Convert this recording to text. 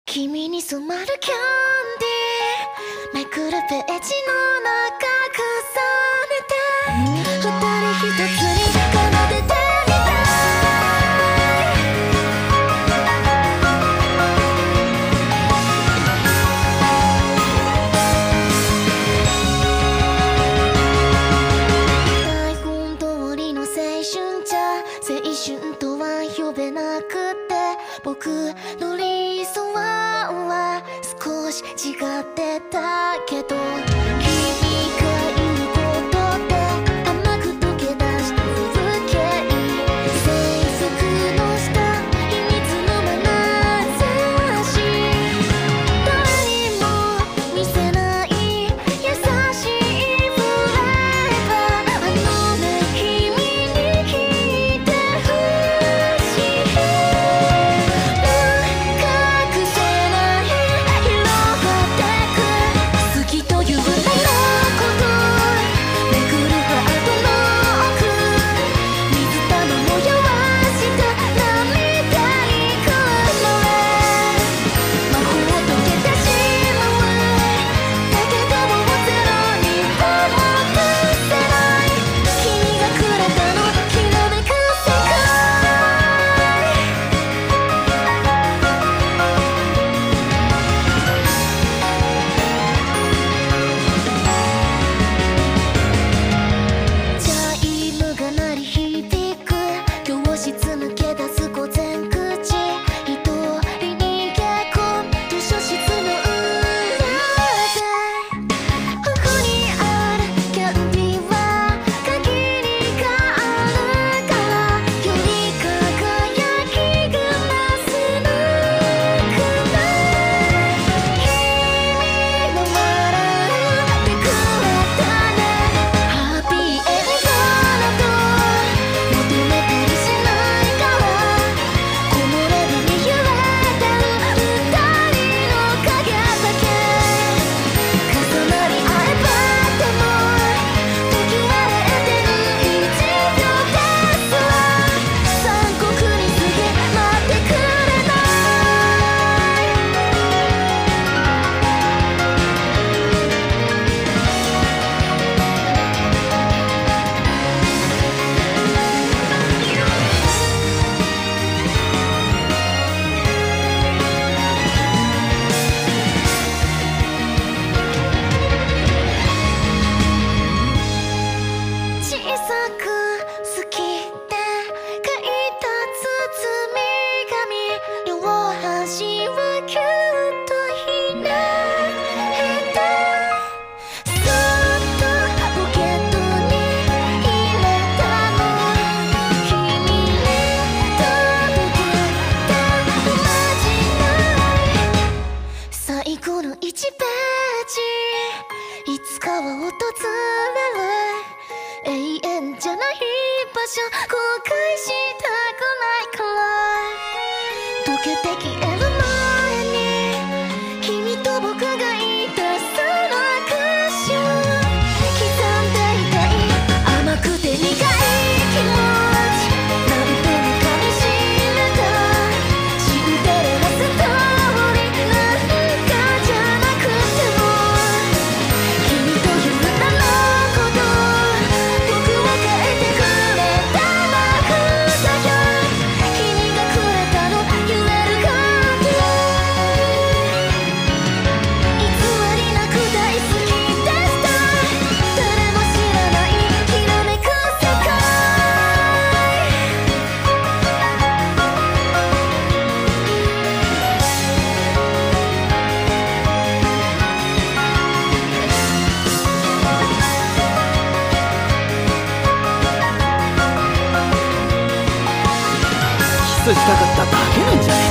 君に染まるキャンディーめくるページの中重ねて二人一つに奏でてみた台本通りの青春じゃ青春とは呼べなくて僕の理想は少し違ってたけど君がいることで甘く溶け出した風景制服の下秘密の眼差し誰にも見せない優しいフレーバーあのね君に聞いてほしい隠せない広がってく好きという名のことめくるハートの奥水玉模様はした涙にくのれ魔法溶けてしまうだけどもゼロにはもう隠せない君がくれたのきらめく世界チャイムが鳴り響く教室抜け出す午前9時一人逃げ込む図書室の裏でここにあるキャンディーは限りがあるからより輝きが増すのくない君の笑うてくれたねハッピーエンドなど求めたりしないから木漏れ日に揺れてる二人の影だけ重なり合えばでも時は0.1秒ですわ残酷に過ぎ待ってくれない小さく好きで書いた包み紙両端をキュッとひねってそっとポケットに入れたの君に届けたおまじない最後の1ページいつかは訪れる永遠じゃない場所後悔したくないから溶けて消える前に君と僕がいたその証を刻んでいたい甘くて苦い気持ち何度も噛みしめたシンデレラストーリーなんかじゃなくても君という名のこと僕を変えてくれた魔法だよ君がくれたの揺れる感じ偽りなく大好きでした誰も知らないきらめく世界キスしたかっただけなんじゃね